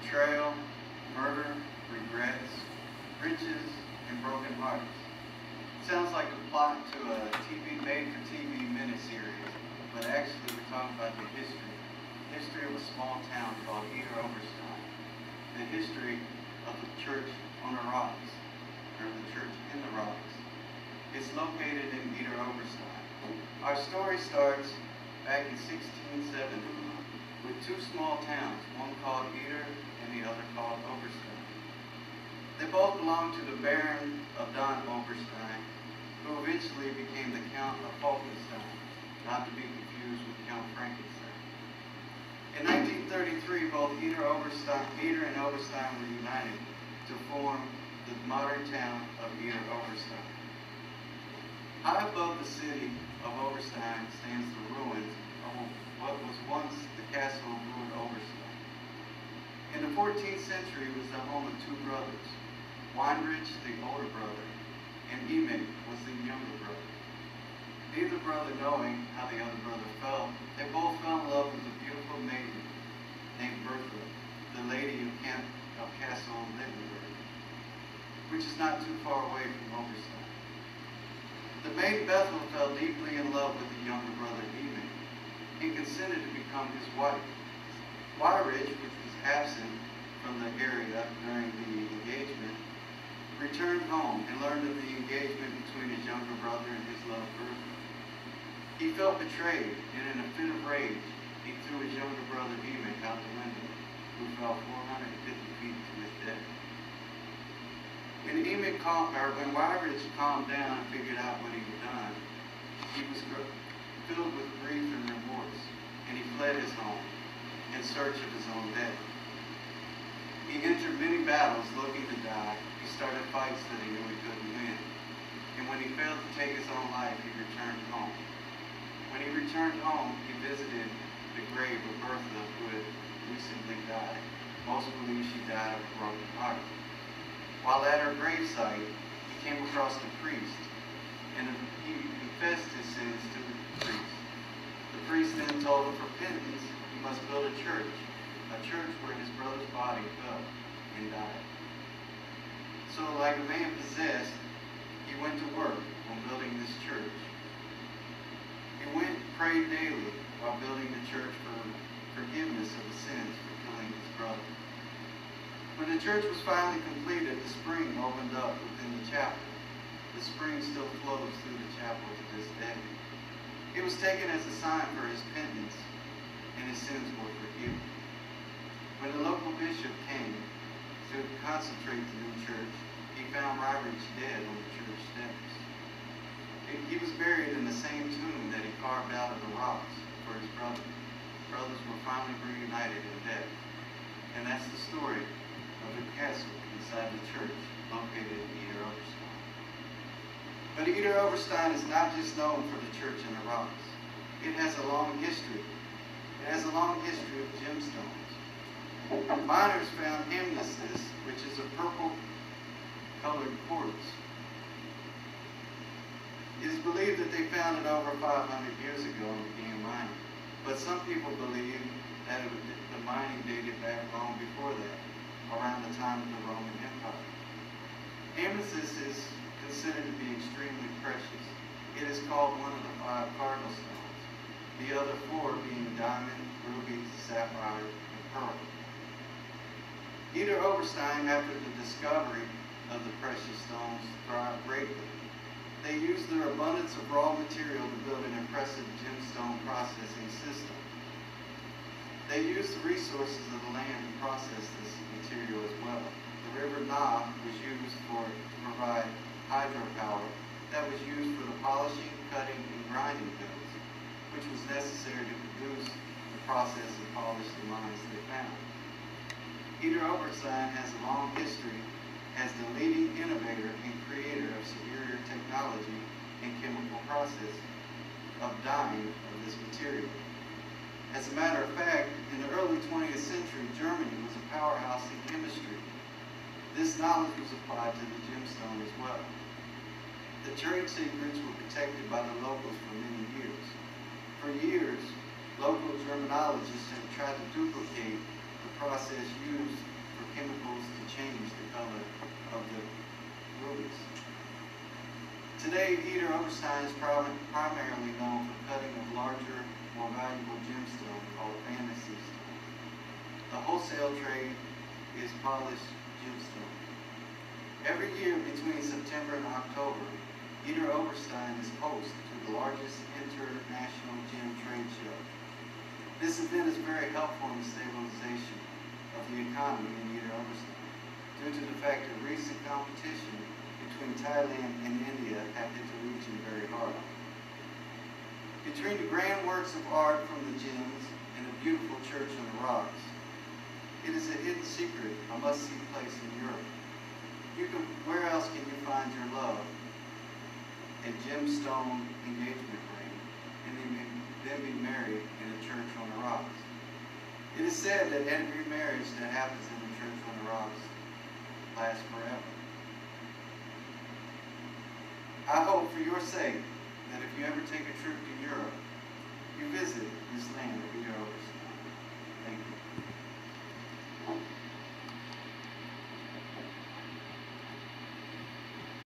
betrayal, murder, regrets, riches, and broken hearts. Sounds like a plot to a made-for-TV miniseries, but actually we're talking about the history of a small town called Eder Oberstein, the history of the church on the rocks, or the church in the rocks. It's located in Eder Oberstein. Our story starts back in 1670 with two small towns, one called Eder and the other called Oberstein. They both belonged to the Baron of Don Oberstein, who eventually became the Count of Falkenstein, not to be confused with Count Frankenstein. In 1933, both Eder and Oberstein were united to form the modern town of Eder Oberstein. High above the city of Oberstein stands the ruins of what was once the castle of Lord Oberstein. In the 14th century, it was the home of two brothers, Weinrich, the older brother, and Emig was the younger brother. Neither brother knowing how the other brother felt, they both fell in love with a beautiful maiden named Bertha, the lady of Castle Lindenberg, which is not too far away from Oberstein. The maid Bethel fell deeply in love with the younger brother Emig and consented to become his wife. Weinrich, which was absent from the area during the engagement, returned home and learned of the engagement between his younger brother and his loved Bertha. He felt betrayed, and in a fit of rage, he threw his younger brother Emig out the window, who fell 450 feet to his death. When Weinrich calmed down and figured out what he had done, he was filled with grief and remorse, and he fled his home in search of his own death. He entered many battles looking to die. He started fights that he knew he couldn't win. And when he failed to take his own life, he returned home. When he returned home, he visited the grave of Bertha, who had recently died. Most believe she died of a broken heart. While at her gravesite, he came across the priest, and he confessed his sins to the priest. The priest then told him for penance, he must build a church where his brother's body fell and died. So like a man possessed, he went to work on building this church. He went and prayed daily while building the church for forgiveness of the sins for killing his brother. When the church was finally completed, the spring opened up within the chapel. The spring still flows through the chapel to this day. It was taken as a sign for his penance, and his sins were forgiven. When the local bishop came to consecrate the new church, he found Weinrich dead on the church steps. He was buried in the same tomb that he carved out of the rocks for his brother. Brothers were finally reunited in death. And that's the story of the castle inside the church located in Eder Oberstein. But Eder Oberstein is not just known for the church in the rocks. It has a long history. It has a long history of gemstones. Miners found amethystis, which is a purple-colored quartz. It is believed that they found it over 500 years ago and began mining. But some people believe that the mining dated back long before that, around the time of the Roman Empire. Amethyst is considered to be extremely precious. It is called one of the 5 cardinal stones, the other 4 being diamond, ruby, sapphire, and pearl. Eder Oberstein, after the discovery of the precious stones, thrived greatly. They used their abundance of raw material to build an impressive gemstone processing system. They used the resources of the land to process this material as well. The river Nahe was used to provide hydropower that was used for the polishing, cutting, and grinding mills, which was necessary to produce the process and polish the mines they found. Eder Oberstein has a long history as the leading innovator and creator of superior technology and chemical process of dyeing of this material. As a matter of fact, in the early 20th century, Germany was a powerhouse in chemistry. This knowledge was applied to the gemstone as well. The trade secrets were protected by the locals for many years. For years, local Germanologists have tried to duplicate the process used for chemicals to change the color of the rubies. Today, Eder Oberstein is primarily known for cutting of larger, more valuable gemstones called fantasy stones. The wholesale trade is polished gemstones. Every year between September and October, Eder Oberstein is host to the largest international gem trade show. This event is very helpful in the stabilization of the economy in Eder Oberstein due to the fact that recent competition between Thailand and India have hit the region very hard. Between the grand works of art from the gems and the beautiful church on the rocks, it is a hidden secret, a must-see place in Europe. Where else can you find your love? A gemstone engagement ring, and then be married in a church on the rocks. It is said that every marriage that happens in the church on the rocks lasts forever. I hope for your sake that if you ever take a trip to Europe, you visit this land of Eder Oberstein.